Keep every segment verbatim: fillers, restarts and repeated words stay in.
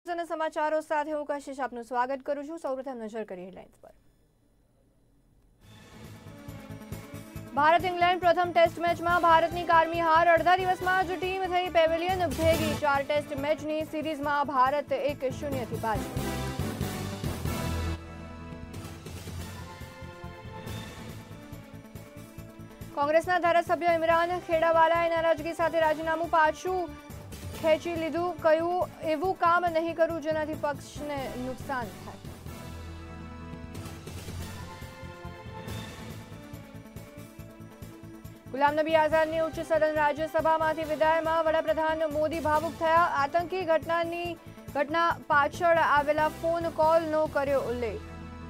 અને સમાચારો સાથે હું કશિશ આપનું સ્વાગત કરું છું। સૌપ્રથમ નજર કરીએ હેડલાઇન્સ પર। ભારત ઇંગ્લેન્ડ પ્રથમ ટેસ્ટ મેચમાં ભારતની કારમી હાર। અડધા દિવસમાં જ ટીમ થઈ પેવેલિયન ભેગી। ચાર ટેસ્ટ મેચની સિરીઝમાં ભારત એક શૂન્યથી પાછળ। કોંગ્રેસના ધારાસભ્ય ઇમરાન ખેડાવાલાએ નારાજગી સાથે રાજીનામું પાછું ખેંચી લીધું। કહ્યું, એવું કામ નહીં કરું જેનાથી પક્ષને નુકસાન થાય। ગુલામ નબી આઝાદની ઉચ્ચ સદન રાજ્યસભામાંથી વિદાયમાં વડાપ્રધાન મોદી ભાવુક થયા। આતંકી ઘટનાની ઘટના પાછળ આવેલા ફોન કોલનો કર્યો ઉલ્લેખ।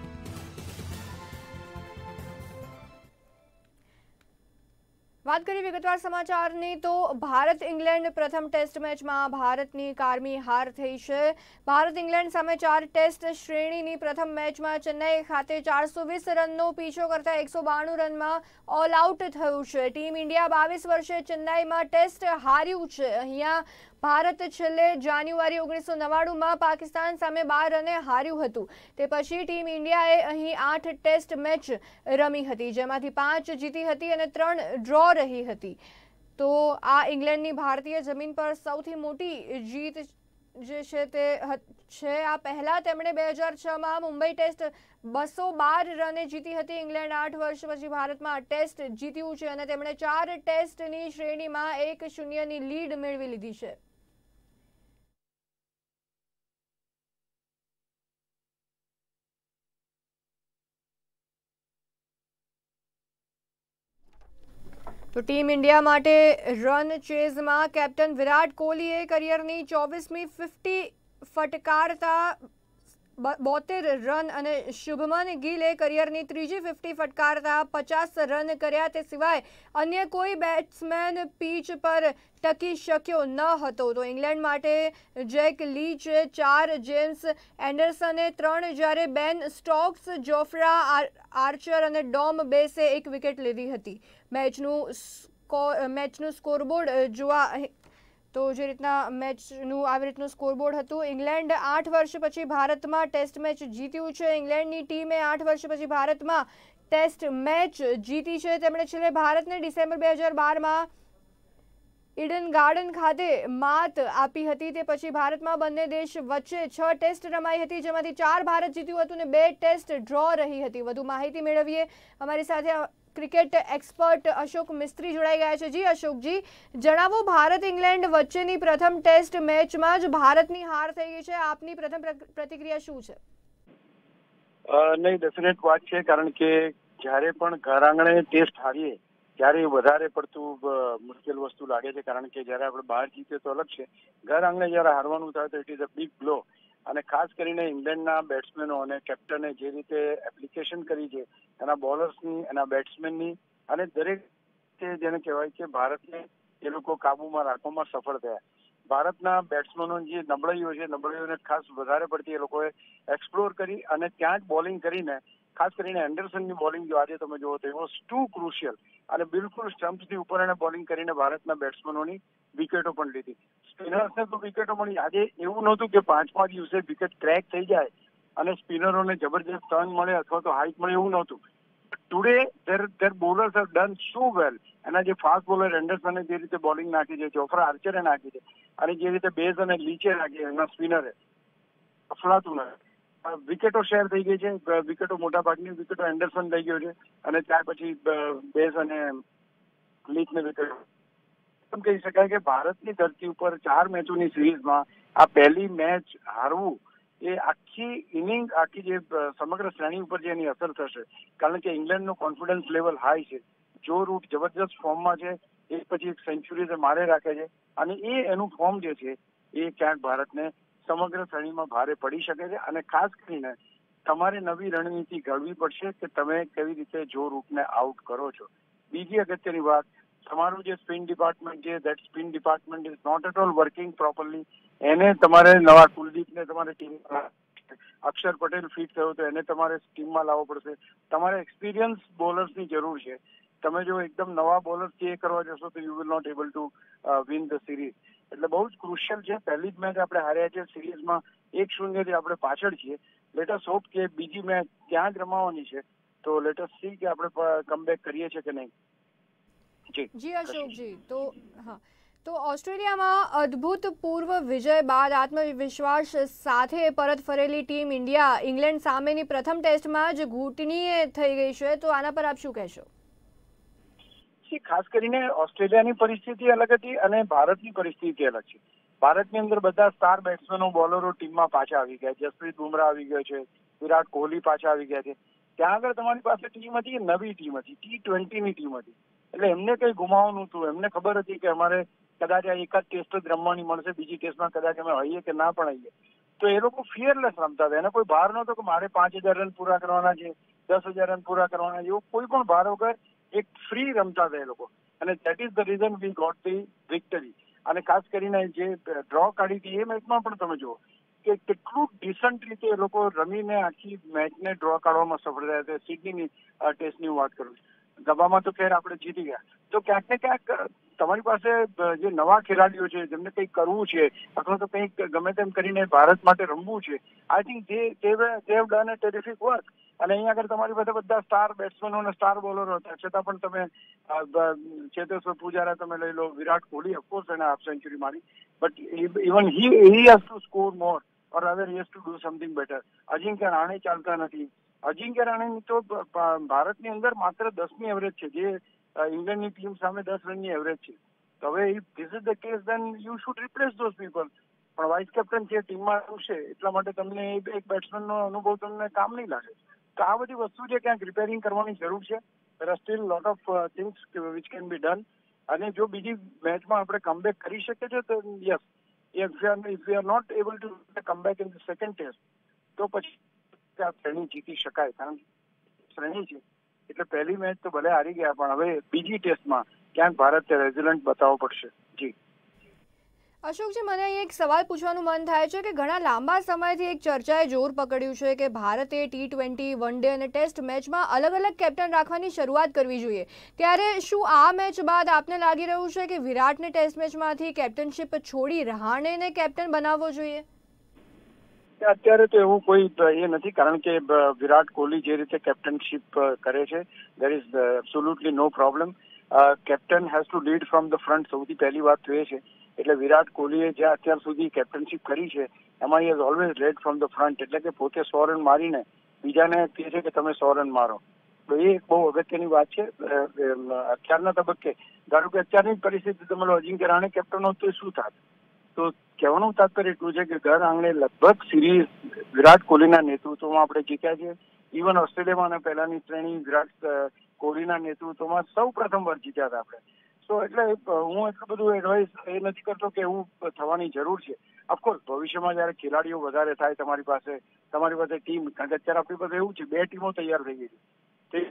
વાત કરીએ વિગતવાર સમાચારની તો ભારત ઇંગ્લેન્ડ પ્રથમ ટેસ્ટ મેચમાં ભારતની કારમી હાર થઈ છે। ભારત ઇંગ્લેન્ડ સામે ચાર ટેસ્ટ શ્રેણીની પ્રથમ મેચમાં ચેન્નઈ ખાતે ચારસો વીસ રનનો પીછો કરતા એકસો બાણું રનમાં ઓલ આઉટ થયું છે। ટીમ ઇન્ડિયા બાવીસ વર્ષે ચેન્નઈમાં ટેસ્ટ હાર્યું છે। અહીંયા ભારત છેલ્લે જાન્યુઆરી ઓગણીસો નવ્વાણુંમાં પાકિસ્તાન સામે બાર રને હાર્યું હતું। તે પછી ટીમ ઇન્ડિયાએ અહીં આઠ ટેસ્ટ મેચ રમી હતી, જેમાંથી પાંચ જીતી હતી અને ત્રણ ડ્રો રહી હતી। તો આ ઇંગ્લેન્ડની ભારતીય જમીન પર સૌથી મોટી જીત જે છે તે છે। આ પહેલા તેમણે બે હજાર છમાં મુંબઈ ટેસ્ટ બસો બાર રને જીતી હતી। ઇંગ્લેન્ડ આઠ વર્ષ પછી ભારતમાં ટેસ્ટ જીત્યું છે અને તેમણે ચાર ટેસ્ટની શ્રેણીમાં એક શૂન્યની લીડ મેળવી લીધી છે। તો ટીમ ઇન્ડિયા માટે રન ચેઝમાં કેપ્ટન વિરાટ કોહલીએ કરિયરની ચોવીસમી ફિફ્ટી ફટકારતા બોતેર રન અને શુભમન ગિલે કરિયરની ત્રીજી ફિફ્ટી ફટકારતા પચાસ રન કર્યા। તે સિવાય અન્ય કોઈ બેટ્સમેન પીચ પર ટકી શક્યો ન હતો। તો ઇંગ્લેન્ડ માટે જેક લીચે ચાર, જેમ્સ એન્ડરસને ત્રણ, જ્યારે બેન સ્ટોક્સ, જોફ્રા આર્ચર અને ડોમ બેસે એક વિકેટ લીધી હતી। મેચનું મેચનું સ્કોરબોર્ડ જોવા તો જે રીતના મેચનું આવી રીતનું સ્કોરબોર્ડ હતું। ઇંગ્લેન્ડ આઠ વર્ષ પછી ભારતમાં ટેસ્ટ મેચ જીત્યું છે। ઇંગ્લેન્ડની ટીમે આઠ વર્ષ પછી ભારતમાં ટેસ્ટ મેચ જીતી છે। તેમણે છેલ્લે ભારતને ડિસેમ્બર બે હજાર બારમાં ઈડન ગાર્ડન ખાતે માત આપી હતી। તે પછી ભારતમાં બંને દેશ વચ્ચે છ ટેસ્ટ રમાઈ હતી, જેમાંથી ચાર ભારત જીત્યું હતું અને બે ટેસ્ટ ડ્રો રહી હતી। વધુ માહિતી મેળવીએ, અમારી સાથે ક્રિકેટ એક્સપર્ટ અશોક મિસ્ત્રી જોડાઈ ગયા છે। જી અશોકજી, જણાવો, ભારત ઇંગ્લેન્ડ વચ્ચેની પ્રથમ ટેસ્ટ મેચમાં જ ભારતની હાર થઈ ગઈ છે। આપની પ્રથમ પ્રતિક્રિયા શું છે? નહીં, ડેફિનેટ વાત છે, કારણ કે જ્યારે પણ ઘર આંગણે ટેસ્ટ હારીએ ત્યારે વધારે પડતું મુશ્કેલ વસ્તુ લાગે છે, કારણ કે જ્યારે આપણે બહાર જીતીએ તો અલગ છે, ઘર આંગણે જ્યારે હારવાનું થાય તો it is a big blow. અને ખાસ કરીને ઇંગ્લેન્ડના બેટ્સમેનો અને કેપ્ટને જે રીતે એપ્લિકેશન કરી છે એના બોલર્સની, એના બેટ્સમેનની, અને દરેક જેને કહેવાય કે ભારતને એ લોકો કાબુમાં રાખવામાં સફળ થયા। ભારતના બેટ્સમેનો જે નબળાઈઓ છે, નબળાઈઓને ખાસ વધારે પડતી એ લોકોએ એક્સપ્લોર કરી અને ત્યાં જ બોલિંગ કરીને, ખાસ કરીને એન્ડરસનની બોલિંગ જો આજે તમે જુઓ તો એ વોઝ ટુ ક્રુશિયલ, અને બિલકુલ સ્ટમ્પ્સની ઉપર એને બોલિંગ કરીને ભારતના બેટ્સમેનોની વિકેટો પણ લીધી। સ્પિનર્સને તો વિકેટો મળી। આજે એવું નહોતું કે પાંચમા દિવસે વિકેટ ક્રેક થઈ જાય અને સ્પિનરોને જબરજસ્ત ટર્ન મળે અથવા તો હાઇટ મળે, એવું નહોતું। Today there there bowlers have done so well. એના જે ફાસ્ટ બોલર એન્ડરસને જે રીતે બોલિંગ નાખી છે, જોફ્રા આર્ચરે નાખી છે, અને જે રીતે બેઝ અને લીચે નાખી એના સ્પિનરે અફલાતું વિકેટો શેર થઈ ગઈ છે। વિકેટો મોટા ભાગની વિકેટો એન્ડરસન લઈ ગયો છે અને ત્યાર પછી બેઝ અને લીચને વિકેટ। એમ કહી શકાય કે ભારતની ધરતી ઉપર ચાર મેચોની સિરીઝમાં આ પહેલી મેચ હારવું એ આખી ઇનિંગ, આખી જે સમગ્ર શ્રેણી ઉપર જે એની અસર થશે, કારણ કે ઇંગ્લેન્ડનો કોન્ફિડન્સ લેવલ હાઈ છે। જો રૂટ જબરજસ્ત ફોર્મમાં છે, એક પછી એક સેન્ચુરી મારે રાખે છે, અને એ એનું ફોર્મ જે છે એ ક્યાંક ભારતને સમગ્ર શ્રેણીમાં ભારે પડી શકે છે। અને ખાસ કરીને તમારે નવી રણનીતિ ઘડવી પડશે કે તમે કેવી રીતે જો રૂટને આઉટ કરો છો। બીજી અગત્યની વાત, તમારું જે સ્પિન ડિપાર્ટમેન્ટ છે, that spin department is not at all working properly. એને તમારે નવા કુલદીપને તમારે ટીમમાં, અક્ષર પટેલ ફિટ થયો તો એને તમારે ટીમમાં લાવવો પડશે। તમારે એક્સપિરિયન્સ બોલર્સની જરૂર છે। તમે જો એકદમ નવા બોલર્સથી એ કરવા જશો તો you will not able to win the series. એટલે બહુ જ ક્રુશિયલ છે। પહેલી જ મેચ આપણે હાર્યા છે સિરીઝમાં, એક શૂન્યથી આપણે પાછળ છીએ. લેટ અસ હોપ કે બીજી મેચ ત્યાં જ રમાવાની છે, તો લેટ અસ સી કે આપણે કમબેક કરીએ છીએ કે નહીં. જી જી અશોકજી, તો હા, તો ઓસ્ટ્રેલિયામાં અદ્ભુતપૂર્વ વિજય બાદ આત્મવિશ્વાસ સાથે પરત ફરેલી ટીમ ઇન્ડિયા ઇંગ્લેન્ડ સામેની પ્રથમ ટેસ્ટમાં જ ઘૂંટણીએ થઈ ગઈ છે, તો આના પર આપ શું કહેશો? ખાસ કરીને ઓસ્ટ્રેલિયાની પરિસ્થિતિ અલગ હતી અને ભારતની પરિસ્થિતિ અલગ છે. ભારતની અંદર બધા સ્ટાર બેટ્સમેનો બોલરો ટીમમાં પાછા આવી ગયા. જસપ્રીત બુમરાહ આવી ગયો છે, વિરાટ કોહલી પાછા આવી ગયા છે. ત્યાં આગળ તમારી પાસે ટીમ હતી, નવી ટીમ હતી, ટી ટ્વેન્ટીની ટીમ હતી. એટલે એમને કઈ ગુમાવવાનું હતું. એમને ખબર હતી કે અમારે કદાચ આ એક જ ટેસ્ટ જ રમવાની મળશે, બીજી ટેસ્ટમાં કદાચ અમે હઈએ કે ના પણ હઈએ. તો એ લોકો ફિયરલેસ રમતા હતા. એને કોઈ ભાર નહોતો કે મારે પાંચ હજાર રન પૂરા કરવાના છે, દસ હજાર રન પૂરા કરવાના છે, એવું કોઈ પણ ભાર વગર એક ફ્રી રમતા હતા એ લોકો. અને that is the reason we got the victory. અને ખાસ કરીને જે ડ્રો કાઢી હતી એ મેચમાં પણ તમે જુઓ કે કેટલું ડિસન્ટ રીતે એ લોકો રમીને આખી મેચને ડ્રો કાઢવામાં સફળ થયા હતા. સિડનીની ટેસ્ટની વાત કરું છું. ગબામાં તો ખેર આપણે જીતી ગયા. તો ક્યાંક ને ક્યાંક તમારી પાસે જે નવા ખેલાડીઓ છે, જેમને કંઈક કરવું છે અથવા તો કંઈક ગમે તેમ કરીને ભારત માટે રમવું છે, I think they they have done a terrific work. અને અહીંયા આગળ તમારી પાસે બધા સ્ટાર બેટ્સમેનો અને સ્ટાર બોલરો હતા, છતાં પણ તમે ચેતેશ્વર પૂજારા તમે લઈ લો, વિરાટ કોહલી ઓફકોર્સ એને હાફ સેન્ચુરી મારી, but even he he has to score more or other he has to do something better. Ajinkya Rane ચાલતા નથી. અજિંક્ય રાણેની તો ભારતની અંદર માત્ર દસની એવરેજ છે, જે ઇંગ્લેન્ડની ટીમ સામે દસ રનની એવરેજ છે. તો હવે if this is the case then you should replace those people. પણ વાઇસ કેપ્ટન જે ટીમમાં આવશે એટલા માટે તમને એક બેટ્સમેનનો અનુભવ તમને કામ નહીં લાગે. તો આ બધી વસ્તુ છે, ક્યાંક રિપેરિંગ કરવાની જરૂર છે. There are still lot of things which can be done. અને જો બીજી મેચમાં આપણે કમબેક કરી શકીએ છીએ તો yes, if we are not able to comeback in the second test તો પછી આ શ્રેણી જીતી શકાય. કારણ કે શ્રેણી છે એટલે પહેલી મેચ તો ભલે હારી ગયા, પણ હવે બીજી ટેસ્ટમાં ક્યાંક ભારત રેઝિલન્ટ બતાવવો પડશે. જી અશોકજી, મને અહીં એક સવાલ પૂછવાનું મન થાય છે કે ઘણા લાંબા સમયથી એક ચર્ચાએ જોર પકડ્યું છે કે ભારતે ટી ટ્વેન્ટી, વન ડે અને ટેસ્ટ મેચમાં અલગ અલગ કેપ્ટન રાખવાની શરૂઆત કરવી જોઈએ. ત્યારે શું આ મેચ બાદ આપને લાગી રહ્યું છે કે વિરાટને ટેસ્ટ મેચમાંથી કેપ્ટનશિપ છોડી રહાણેને કેપ્ટન બનાવવો જોઈએ? અત્યારે તો એવું કોઈ એ નથી, કારણ કે વિરાટ કોહલી જે રીતે કેપ્ટનશિપ કરે છે, there is absolutely no problem. Captain has to lead from the front. સૌથી પહેલી વાત તો એ છે. એટલે વિરાટ કોહલીએ જે અત્યાર સુધી કેપ્ટનશિપ કરી છે એમાં he has always led from the front. એટલે કે પોતે સો રન મારીને બીજાને કહે છે કે તમે સો રન મારો. તો એ એક બહુ અગત્યની વાત છે અત્યારના તબક્કે. ધારો કે અત્યારની પરિસ્થિતિ તમે લો, અજિંક્ય રાણે કેપ્ટન હોત તો શું થાત? તો કહેવાનું તાત્પર્ય એટલું છે કે ઘર આંગણે લગભગ સિરીઝ વિરાટ કોહલીના નેતૃત્વમાં આપણે જીત્યા છે. ઇવન ઓસ્ટ્રેલિયામાં અને પહેલાની શ્રેણી વિરાટ કોહલીના નેતૃત્વમાં સૌ પ્રથમ વાર જીત્યા હતા આપણે. તો એટલે હું એટલું બધું એડવાઇસ એ નથી કરતો કે એવું થવાની જરૂર છે. ઓફકોર્સ ભવિષ્યમાં જયારે ખેલાડીઓ વધારે થાય, તમારી પાસે તમારી પાસે ટીમ, કારણ કે અત્યારે આપણી પાસે એવું છે બે ટીમો તૈયાર થઈ ગઈ છે,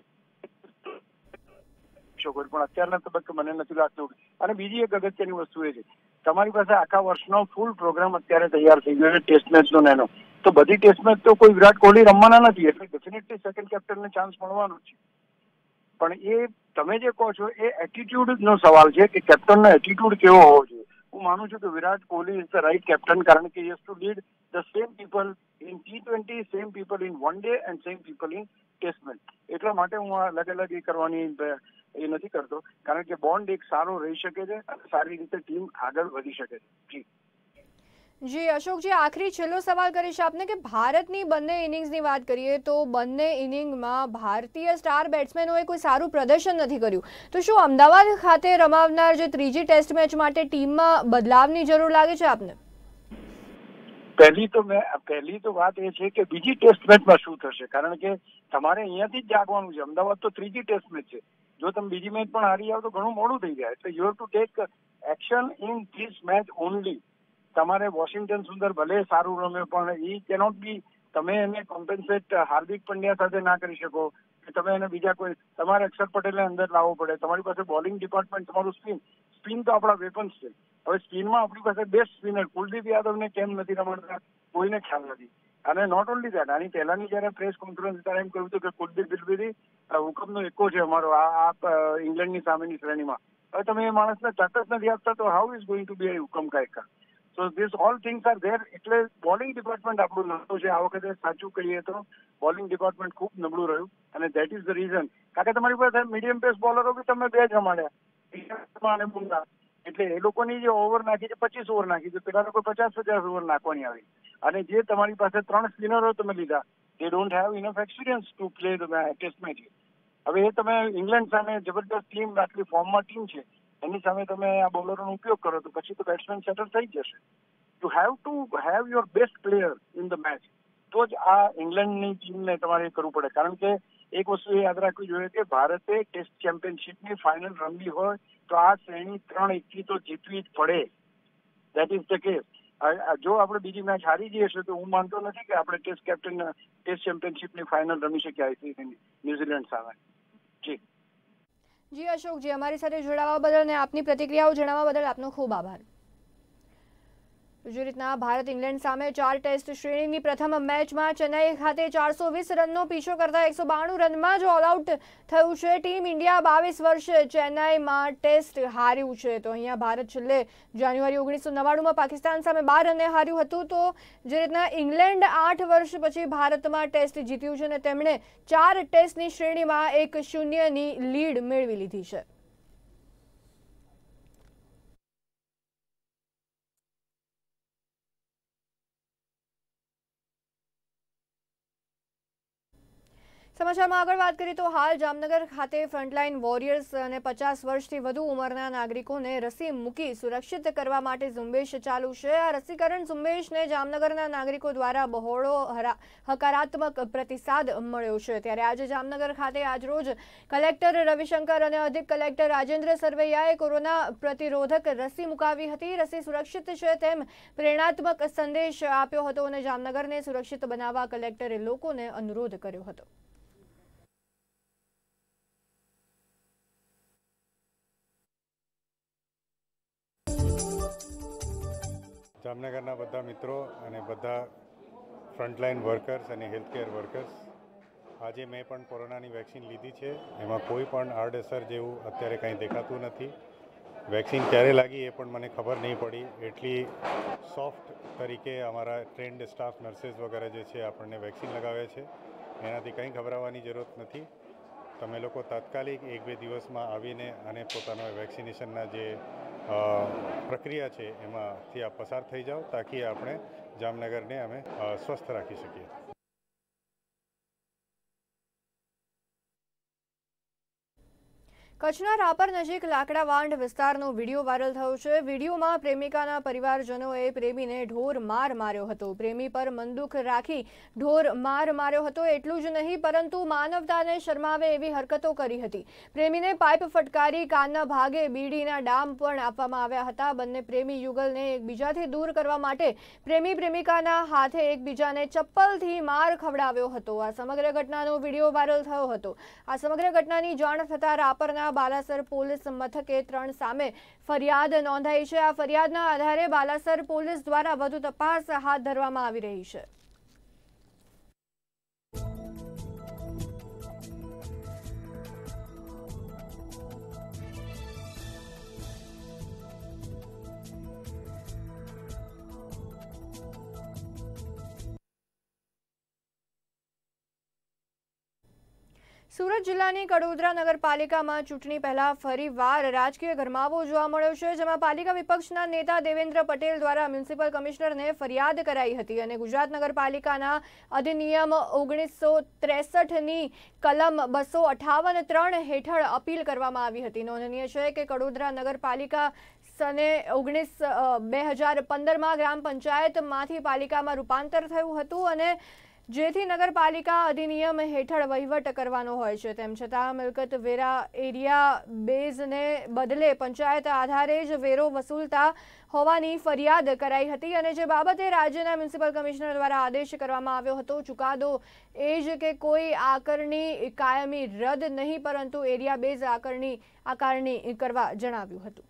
પણ અત્યારના તબક્કે મને નથી લાગતું. અને બીજી એક અગત્યની વસ્તુ એ છે, તમારી પાસે આખા વર્ષનો ફૂલ પ્રોગ્રામ અત્યારે તૈયાર થઈ ગયો છે ટેસ્ટ મેચનો એનો. તો બધી ટેસ્ટ મેચ તો કોઈ વિરાટ કોહલી રમવાના નથી, એટલે ડેફિનેટલી સેકન્ડ કેપ્ટનને ચાન્સ મળવાનો છે. પણ એ તમે જે કહો છો એ એટીટ્યુડ નો સવાલ છે કે કેપ્ટનનો એટીટ્યુડ કેવો હોવો જોઈએ. હું માનું છું કે Virat Kohli is the right captain, કારણ કે has to lead the same people in T twenty, same people in one day and same people in test match. એટલા માટે હું આ અલગ અલગ એ કરવાની એ નથી કરતો, કારણ કે બોન્ડ એક સારો રહી શકે છે અને સારી રીતે ટીમ આગળ વધી શકે છે. જી જી અશોકજી, આખરી છેલ્લો સવાલ કરીશ આપને કે ભારતની બંને ઇનિંગ્સની વાત કરીએ તો બંને ઇનિંગમાં ભારતીય સ્ટાર બેટ્સમેનોએ કોઈ સારું પ્રદર્શન નથી કર્યું. તો શું અમદાવાદ ખાતે રમાવનાર જે ત્રીજી ટેસ્ટ મેચ માટે ટીમમાં બદલાવની જરૂર લાગે છે આપને? પહેલી તો મેં પહેલી તો વાત એ છે કે બીજી ટેસ્ટ મેચમાં શું થશે, કારણ કે તમારે અહીંયાથી જ જાગવાનું છે. અમદાવાદ તો ત્રીજી ટેસ્ટ મેચ છે. જો તમે બીજી મેચ પણ હારી જાવ તો ઘણું મોડું થઈ જાય. એટલે you have to take action in this match only. તમારે વોશિંગ્ટન સુંદર ભલે સારું રમે, પણ ઈ કેનોટ બી, તમે એને કોમ્પેન્સેટ હાર્દિક પંડ્યા સાથે ના કરી શકો કે તમે એને બીજા કોઈ, તમારે અક્ષર પટેલને અંદર લાવવો પડે. તમારી પાસે બોલિંગ ડિપાર્ટમેન્ટ, તમારું સ્પિન સ્પિન તો આપણા વેપન્સ છે. હવે સ્પિનમાં આપણી પાસે બેસ્ટ સ્પિનર કુલદીપ યાદવને કેમ નથી રમાડતા કોઈને ખ્યાલ નથી. અને નોટ ઓનલી દેટ, આની પહેલાની જયારે પ્રેસ કોન્ફરન્સ ત્યારે એમ કહ્યું હતું કે કુલદીપ દિલગીરી હુકમનો એકો છે અમારો આ ઇંગ્લેન્ડની સામેની શ્રેણીમાં. હવે તમે એ માણસને ટચ જ નથી આપતા તો how is going to be હુકમ કા એકા? So this all things are there. એટલે બોલિંગ ડિપાર્ટમેન્ટ આપણું નબળું છે આ વખતે. સાચું કહીએ તો બોલિંગ ડિપાર્ટમેન્ટ ખૂબ નબળું રહ્યું અને દેટ ઇઝ ધ રીઝન. કારણ કે તમારી પાસે મીડિયમ પેસ બોલરો બી તમે બે જ રમાડ્યા અને બુમરાહ. એટલે એ લોકોની જે ઓવર નાખી છે પચીસ ઓવર નાખી છે, પેલા લોકો પચાસ પચાસ ઓવર નાખવાની આવી. અને જે તમારી પાસે ત્રણ સ્પિનરો તમે લીધા, they don't have enough experience to play the test match. હવે એ તમે ઇંગ્લેન્ડ સામે જબરદસ્ત ટીમ, આટલી ફોર્મમાં ટીમ છે, એની સામે તમે આ બોલરોનો ઉપયોગ કરો તો પછી તો બેટ્સમેન સેટલ થઈ જશે. You have to have your best player in the match. તો જ આ ઇંગ્લેન્ડની ટીમને તમારે કરવું પડે. કારણ કે એક વસ્તુ એ યાદ રાખવી જોઈએ કે ભારતે ટેસ્ટ ચેમ્પિયનશિપની ફાઇનલ રમવી હોય તો આ શ્રેણી ત્રણ એકથી તો જીતવી જ પડે. That is the case. જો આપણે બીજી મેચ હારી જઈએ છે તો હું માનતો નથી કે આપણે ટેસ્ટ કેપ્ટન ટેસ્ટ ચેમ્પિયનશિપની ફાઇનલ રમી શક્યા ન્યુઝીલેન્ડ સામે. જી જી અશોકજી, અમારી સાથે જોડાવા બદલ અને આપની પ્રતિક્રિયાઓ જણાવવા બદલ આપનો ખૂબ આભાર. જે રીતના ભારત ઇંગ્લેન્ડ સામે ચાર ટેસ્ટ શ્રેણીની પ્રથમ મેચમાં ચેન્નાઈ ખાતે ચારસો વીસ રનનો પીછો કરતા એકસો બાણું રનમાં જ ઓલ આઉટ થયું છે. ટીમ ઇન્ડિયા બાવીસ વર્ષે ચેન્નાઈમાં ટેસ્ટ હાર્યું છે. તો અહીંયા ભારત છેલ્લે જાન્યુઆરી ઓગણીસો નવ્વાણુંમાં પાકિસ્તાન સામે બાર રને હાર્યું હતું. તો જે રીતના ઇંગ્લેન્ડ આઠ વર્ષ પછી ભારતમાં ટેસ્ટ જીત્યું છે અને તેમણે ચાર ટેસ્ટની શ્રેણીમાં એક શૂન્યની લીડ મેળવી લીધી છે. સમાચારમાં આગળ વાત કરીએ તો હાલ જામનગર ખાતે ફ્રન્ટલાઇન વોરિયર્સ અને પચાસ વર્ષથી વધુ ઉંમરના નાગરિકોને રસી મૂકી સુરક્ષિત કરવા માટે ઝુંબેશ ચાલુ છે. આ રસીકરણ ઝુંબેશને જામનગરના નાગરિકો દ્વારા બહોળો હકારાત્મક પ્રતિસાદ મળ્યો છે. ત્યારે આજે જામનગર ખાતે આજરોજ કલેક્ટર રવિશંકર અને અધિક કલેક્ટર રાજેન્દ્ર સરવૈયાએ કોરોના પ્રતિરોધક રસી મુકાવી હતી. રસી સુરક્ષિત છે તેમ પ્રેરણાત્મક સંદેશ આપ્યો હતો અને જામનગરને સુરક્ષિત બનાવવા કલેક્ટરે લોકોને અનુરોધ કર્યો હતો. જામનગરના બધા મિત્રો અને બધા ફ્રન્ટલાઇન વર્કર્સ અને હેલ્થકેર વર્કર્સ, આજે મેં પણ કોરોનાની વેક્સિન લીધી છે. એમાં કોઈ પણ આડઅસર જેવું અત્યારે કંઈ દેખાતું નથી. વેક્સિન ક્યારે લાગી એ પણ મને ખબર નહીં પડી. એટલી સોફ્ટ તરીકે અમારા ટ્રેન્ડ સ્ટાફ નર્सेस વગેરે જે છે આપણને વેક્સિન લગાવે છે. એનાથી કંઈ ગભરાવાની જરૂરત નથી. તમે લોકો તાત્કાલિક એક બે દિવસમાં આવીને અને પોતાના વેક્સિનેશનના જે પ્રક્રિયા છે એમાંથી આપ પસાર થઈ જાઓ, તાકી આપણે જામનગરને અમે સ્વસ્થ રાખી શકીએ. કચ્છના રાપર નજીક લાકડા વાંઢ વિસ્તારનો વિડીયો વાયરલ થયો છે. વિડીયોમાં પ્રેમિકાના પરિવારજનોએ પ્રેમીને ઢોર માર માર્યો હતો. પ્રેમી પર મનદુખ રાખી ઢોર માર માર્યો હતો. એટલું જ નહીં પરંતુ માનવતાને શરમાવે એવી હરકતો કરી હતી. પ્રેમીને પાઇપ ફટકારી કાનના ભાગે બીડીના ડામ પણ આપવામાં આવ્યા હતા. બંને પ્રેમી યુગલને એકબીજાથી દૂર કરવા માટે પ્રેમી પ્રેમિકાના હાથે એકબીજાને ચપ્પલથી માર ખવડાવ્યો હતો. આ સમગ્ર ઘટનાનો વિડીયો વાયરલ થયો હતો. આ સમગ્ર ઘટનાની જાણ થતાં રાપરના બાલાસર પોલીસ મથકે ત્રણ સામે ફરિયાદ નોંધાઈ છે. આ ફરિયાદના આધારે બાલાસર પોલીસ દ્વારા વધુ તપાસ હાથ ધરવામાં આવી રહી છે. સુરત જિલ્લાની કડોદરા નગરપાલિકામાં ચૂંટણી પહેલા ફરીવાર રાજકીય ગરમાવો જોવા મળ્યો છે, જેમાં પાલિકા વિપક્ષના નેતા દેવેન્દ્ર પટેલ દ્વારા મ્યુનિસિપલ કમિશનરને ફરિયાદ કરાઈ હતી અને ગુજરાત નગરપાલિકાના અધિનિયમ ઓગણીસો ત્રેસઠની કલમ બસો અઠાવન ત્રણ હેઠળ અપીલ કરવામાં આવી હતી. નોંધનીય છે કે કડોદરા નગરપાલિકા સને ઓગણીસ બે હજાર પંદરમાં ગ્રામ પંચાયતમાંથી પાલિકામાં રૂપાંતર થયું હતું અને જેથી નગરપાલિકા અધિનિયમ હેઠળ વહીવટ કરવાનો હોય છે. તેમ છતાં મિલકત વેરા એરિયા બેઝને બદલે પંચાયત આધારે જ વેરો વસૂલતા હોવાની ફરિયાદ કરાઈ હતી અને જે બાબતે રાજ્યના મ્યુનિસિપલ કમિશનર દ્વારા આદેશ કરવામાં આવ્યો હતો. ચુકાદો એ જ કે કોઈ આકારણી કાયમી રદ નહીં પરંતુ એરિયા બેઝ આકારણી આકારણી કરવા જણાવ્યું હતું.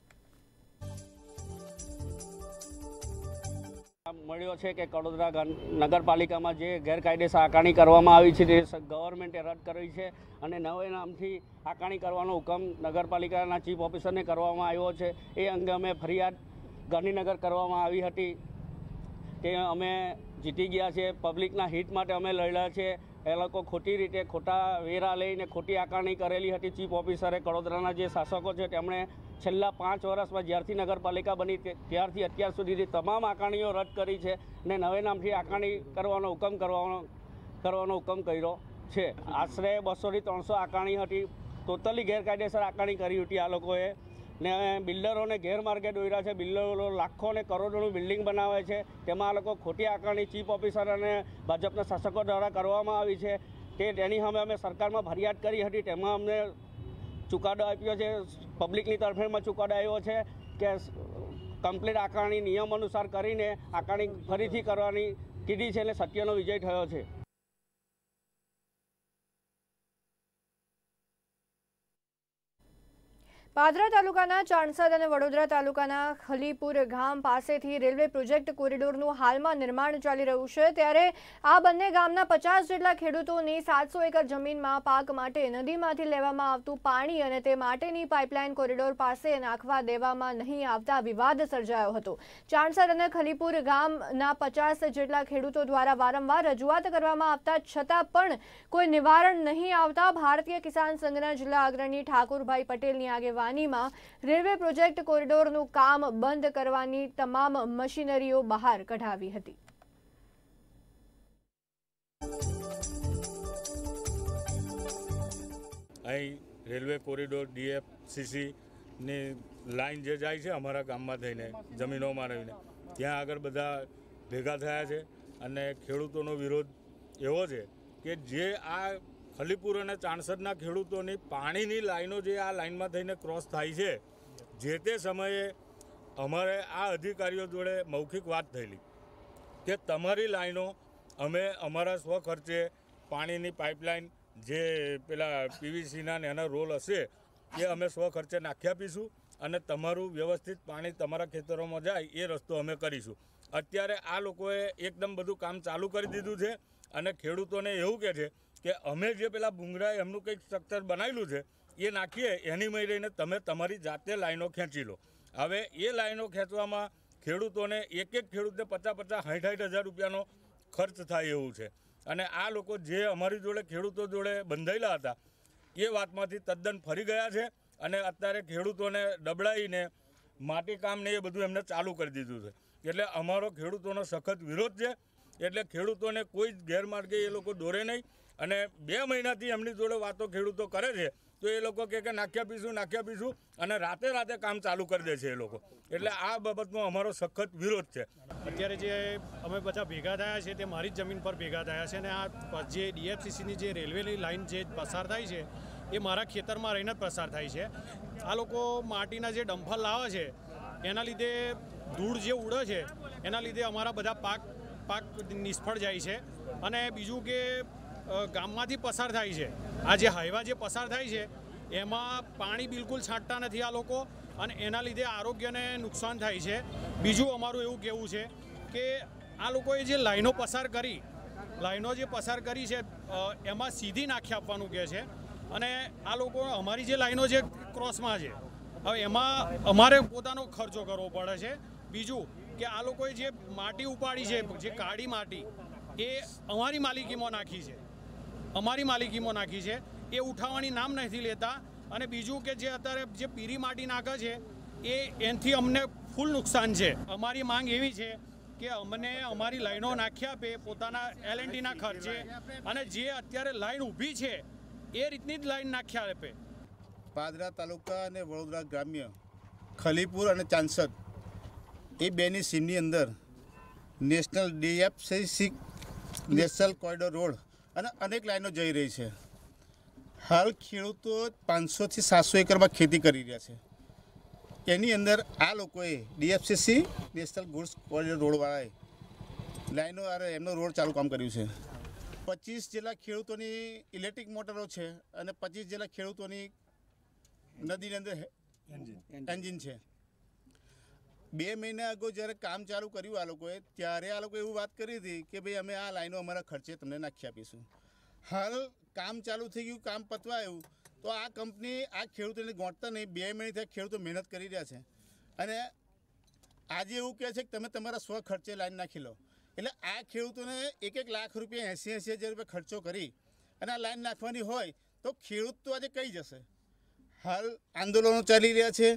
મળ્યો છે કે કડોદરા નગરપાલિકામાં જે ગેરકાયદેસર આકારણી કરવામાં આવી છે તે ગવર્મેન્ટે રદ કરી છે અને નવે નામથી આકારણી કરવાનો હુકમ નગરપાલિકાના ચીફ ઓફિસરને કરવામાં આવ્યો છે. એ અંગે અમે ફરિયાદ ગાંધીનગર કરવામાં આવી હતી તે અમે જીતી ગયા છે. પબ્લિકના હિત માટે અમે લડ્યા છે. એ લોકો ખોટી રીતે ખોટા વેરા લઈને ખોટી આકારણી કરેલી હતી. ચીફ ઓફિસરે કડોદરાના જે શાસકો છે તેમણે છેલ્લા પાંચ વર્ષમાં જ્યારથી નગરપાલિકા બની ત્યારથી અત્યાર સુધીની તમામ આકારણીઓ રદ કરી છે અને નવે નામથી આકારણી કરવાનો હુકમ કરવાનો કરવાનો હુકમ કર્યો છે. આશરે બસોથી ત્રણસો આકારણી હતી. ટોટલી ગેરકાયદેસર આકારણી કરી હતી આ લોકોએ ને બિલ્ડરોને ગેરમાર્ગે દોર્યા છે. બિલ્ડરો લાખો ને કરોડોનું બિલ્ડિંગ બનાવે છે, તેમાં આ લોકો ખોટી આકારણી ચીફ ઓફિસર અને ભાજપના શાસકો દ્વારા કરવામાં આવી છે. તે તેની સામે અમે સરકારમાં ફરિયાદ કરી હતી. તેમાં અમને ચુકાદો આપ્યો છે, પબ્લિકની તરફેણમાં ચુકાદો આવ્યો છે કે કમ્પ્લીટ આકારણી નિયમ અનુસાર કરીને આકારણી ફરીથી કરવાની કીધી છે અને સત્યનો વિજય થયો છે. પાદરા તાલુકાના ચાણસદ અને વડોદરા તાલુકાના ખલીપુર ગામ પાસેથી રેલવે પ્રોજેક્ટ કોરિડોરનું હાલમાં નિર્માણ ચાલી રહ્યું છે. ત્યારે આ બંને ગામના પચાસ જેટલા ખેડૂતોની સાતસો એકર જમીનમાં પાક માટે નદીમાંથી લેવામાં આવતું પાણી અને તે માટેની પાઇપલાઇન કોરિડોર પાસે નાખવા દેવામાં નહીં આવતા વિવાદ સર્જાયો હતો. ચાણસદ અને ખલીપુર ગામના પચાસ જેટલા ખેડૂતો દ્વારા વારંવાર રજૂઆત કરવામાં આવતા છતાં પણ કોઈ નિવારણ નહીં આવતા ભારતીય કિસાન સંઘના જિલ્લા અગ્રણી ઠાકુરભાઈ પટેલની આગેવાની રેલવે પ્રોજેક્ટ કોરિડોરનું કામ બંધ કરવાની તમામ મશીનરીઓ બહાર કઢાવી હતી. અહીં રેલવે કોરિડોર ડીએફસીસી ની લાઈન જે જાય છે અમારા ગામમાં થઈને જમીનોમાં રહીને ત્યાં આગળ બધા ભેગા થયા છે અને ખેડૂતોનો વિરોધ એવો છે કે જે આ ખલીપુર અને ચાણસદના ખેડૂતોની પાણીની લાઈનો જે આ લાઈનમાં થઈને ક્રોસ થાય છે, જે તે સમયે અમારે આ અધિકારીઓ જોડે મૌખિક વાત થયેલી કે તમારી લાઈનો અમે અમારા સ્વખર્ચે પાણીની પાઇપલાઇન જે પેલા પીવીસીના ને એના રોલ હશે એ અમે સ્વખર્ચે નાખી આપીશું અને તમારું વ્યવસ્થિત પાણી તમારા ખેતરોમાં જાય એ રસ્તો અમે કરીશું. અત્યારે આ લોકોએ એકદમ બધું કામ ચાલુ કરી દીધું છે અને ખેડૂતોને એવું કહે છે કે અમે જે પેલા ભૂંગળાએ એમનું કંઈક સ્ટ્રક્ચર બનાવેલું છે એ નાખીએ એની મય રહીને તમે તમારી જાતે લાઈનો ખેંચી લો. હવે એ લાઈનો ખેંચવામાં ખેડૂતોને એક એક ખેડૂતને પચાસ પચાસ સાઠ સાઠ હજાર રૂપિયાનો ખર્ચ થાય એવું છે અને આ લોકો જે અમારી જોડે ખેડૂતો જોડે બંધાયેલા હતા એ વાતમાંથી તદ્દન ફરી ગયા છે અને અત્યારે ખેડૂતોને દબડાઈને માટી કામ ને એ બધું એમને ચાલુ કરી દીધું છે. એટલે અમારો ખેડૂતોનો સખત વિરોધ છે. એટલે ખેડૂતોને કોઈ જ ગેરમાર્ગે એ લોકો દોરે નહીં અને બે મહિનાથી એમની જોડે વાતો ખેડૂતો કરે છે તો એ લોકો કહે કે નાખ્યા પીશું નાખ્યા પીશું અને રાતે રાતે કામ ચાલુ કરી દે છે એ લોકો. એટલે આ બાબતનો અમારો સખત વિરોધ છે. અત્યારે જે અમે બધા ભેગા થયા છે તે મારી જ જમીન પર ભેગા થયા છે અને આ જે ડીએફસીસીની જે રેલવેની લાઇન જે પસાર થાય છે એ મારા ખેતરમાં રહીને જ પસાર થાય છે. આ લોકો માટીના જે ડમ્ફર લાવે છે એના લીધે ધૂળ જે ઉડે છે એના લીધે અમારા બધા પાક પાક નિષ્ફળ જાય છે અને બીજું કે ગામમાંથી પસાર થાય છે આ જે હાઈવા જે પસાર થાય છે એમાં પાણી બિલકુલ છાંટતા નથી આ લોકો અને એના લીધે આરોગ્યને નુકસાન થાય છે. બીજું અમારું એવું કહેવું છે કે આ લોકોએ જે લાઈનો પસાર કરી લાઈનો જે પસાર કરી છે એમાં સીધી નાખી આપવાનું કહે છે અને આ લોકો અમારી જે લાઈનો જે ક્રોસમાં છે હવે એમાં અમારે પોતાનો ખર્ચો કરવો પડે છે. બીજું કે આ લોકોએ જે માટી ઉપાડી છે જે કાળી માટી એ અમારી માલિકીમાં નાખી છે અમારી માલિકીમાં નાખી છે એ ઉઠાવવાની નામ નથી લેતા અને બીજું કે જે અત્યારે જે પીરી માટી નાખે છે એ એનાથી અમને ફૂલ નુકસાન છે. અમારી માંગ એવી છે કે અમને અમારી લાઈનો નાખી આપે પોતાના એલ એન્ડ ડીના ખર્ચે અને જે અત્યારે લાઈન ઊભી છે એ રીતની જ લાઈન નાખી આપે. પાદરા તાલુકા અને વડોદરા ગ્રામ્ય ખલીપુર અને ચાંસદ એ બેની સીમની અંદર national DFCC national corridor road અને અનેક લાઈનો જઈ રહી છે. હાલ ખેડૂતો પાંચસોથી સાતસો એકરમાં ખેતી કરી રહ્યા છે. એની અંદર આ લોકોએ ડીએફસીસી નેશનલ ગુડ્સ કોરિડોર રોડવાળાએ લાઈનો એમનો રોડ ચાલુ કામ કર્યું છે. પચીસ જેટલા ખેડૂતોની ઇલેક્ટ્રિક મોટરો છે અને પચીસ જેટલા ખેડૂતોની નદીની અંદર એન્જિન છે. બે મહિના અગાઉ જ્યારે કામ ચાલુ કર્યું આ લોકોએ ત્યારે આ લોકોએ એવું વાત કરી હતી કે ભાઈ અમે આ લાઈનો અમારા ખર્ચે તમને નાખી આપીશું. હાલ કામ ચાલુ થઈ ગયું, કામ પતવા આવ્યું તો આ કંપની આ ખેડૂતોને ગોંઠતા નહીં. બે મહિનાથી ખેડૂતો મહેનત કરી રહ્યા છે અને આજે એવું કહે છે કે તમે તમારા સ્વ ખર્ચે લાઈન નાખી લો, એટલે આ ખેડૂતોને એક એક લાખ રૂપિયા એંસી એંસી હજાર રૂપિયા ખર્ચો કરી અને આ લાઈન નાખવાની હોય તો ખેડૂત તો આજે કઈ જશે. હાલ આંદોલનો ચાલી રહ્યા છે,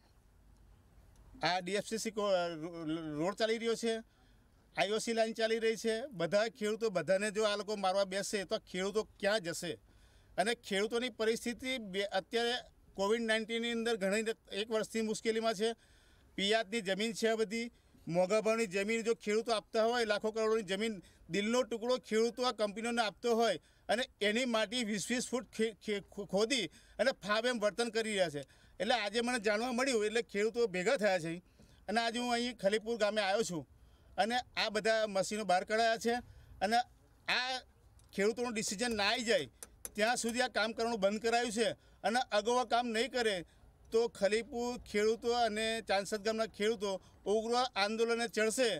આ ડીએફસીસી રોડ ચાલી રહ્યો છે, આઈઓસી લાઈન ચાલી રહી છે. બધા ખેડૂતો બધાને જો આ લોકો મારવા બેસે તો ખેડૂતો ક્યાં જશે? અને ખેડૂતોની પરિસ્થિતિ અત્યારે કોવિડ નાઇન્ટીનની અંદર ઘણી એક વર્ષથી મુશ્કેલીમાં છે. પિયાતની જમીન છે, આ બધી મોંઘા ભાવની જમીન જો ખેડૂતો આપતા હોય, લાખો કરોડોની જમીન, દિલનો ટુકડો ખેડૂતો આ કંપનીઓને આપતો હોય અને એની માટી વીસ વીસ ફૂટ ખોદી અને ફાવ એમ વર્તન કરી રહ્યા છે. એટલે આજે મને જાણવા મળ્યું, એટલે ખેડૂતો ભેગા થયા છે અને આજે હું અહીં ખલીપુર ગામે આવ્યો છું અને આ બધા મશીનો બહાર કઢાયા છે અને આ ખેડૂતોનું ડિસિઝન ના આવી જાય ત્યાં સુધી આ કામ કરવાનું બંધ કરાયું છે. અને અગાઉ કામ નહીં કરે તો ખલીપુર ખેડૂતો અને ચાંસદ ગામના ખેડૂતો ઉગ્ર આંદોલને ચડશે.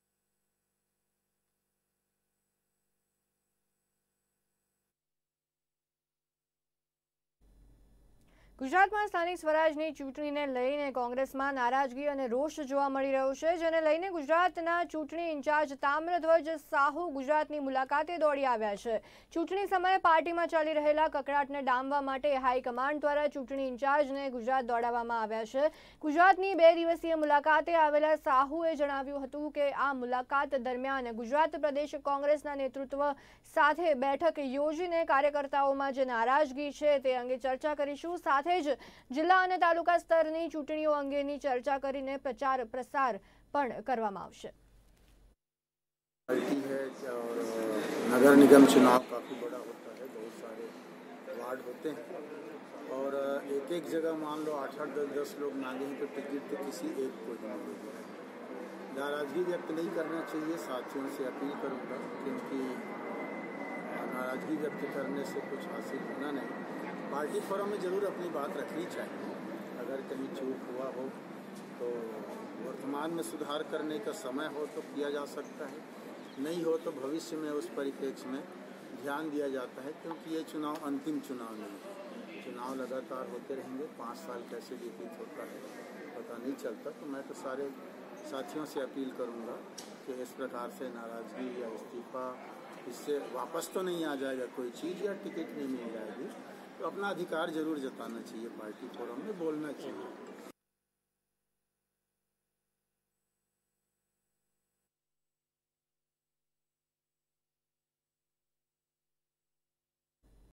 ગુજરાતમાં સ્થાનિક સ્વરાજની ચૂંટણીને લઈને કોંગ્રેસમાં નારાજગી અને રોષ જોવા મળી રહ્યો છે, જેને લઈને ગુજરાતના ચૂંટણી ઇન્ચાર્જ તામ્રધ્વજ સાહુ ગુજરાતની મુલાકાતે દોડી આવ્યા છે. ચૂંટણી સમયે પાર્ટીમાં ચાલી રહેલા કકળાટને ડામવા માટે હાઈકમાન્ડ દ્વારા ચૂંટણી ઇન્ચાર્જને ગુજરાત દોડાવવામાં આવ્યા છે. ગુજરાતની બે દિવસીય મુલાકાતે આવેલા સાહુએ જણાવ્યું હતું કે આ મુલાકાત દરમિયાન ગુજરાત પ્રદેશ કોંગ્રેસના નેતૃત્વ સાથે બેઠક યોજીને કાર્યકર્તાઓમાં જે નારાજગી છે તે અંગે ચર્ચા કરીશું. સાથે જ જિલ્લા અને તાલુકા સ્તરની ચૂંટણીઓ અંગેની ચર્ચા કરીને પ્રચાર પ્રસાર પણ કરવામાં આવશે. नगर निगम चुनाव काफ़ी बड़ा होता है, बहुत सारे वार्ड होते हैं और एक एक जगह मान लो आठ आठ दस दस लोग मांगेंगे तो टिकट तो किसी एक को ही मिलेगी. नाराज़गी व्यक्त नहीं करना चाहिए, साथियों से अपील करूँगा, क्योंकि नाराज़गी व्यक्त करने से कुछ हासिल होना नहीं. पार्टी फोरम में ज़रूर अपनी बात रखनी चाहिए. अगर कहीं चूक हुआ हो तो वर्तमान में सुधार करने का समय हो तो किया जा सकता है, नहीं हो तो भविष्य में उस परिप्रेक्ष्य में ध्यान दिया जाता है, क्योंकि ये चुनाव अंतिम चुनाव नहीं है. चुनाव लगातार होते रहेंगे, पाँच साल कैसे व्यतीत होता है पता नहीं चलता. तो मैं तो सारे साथियों से अपील करूँगा कि इस प्रकार से नाराज़गी या इस्तीफा, इससे वापस तो नहीं आ जाएगा कोई चीज़ या टिकट नहीं मिल जाएगी, तो अपना अधिकार जरूर जताना चाहिए, पार्टी फोरम में बोलना चाहिए.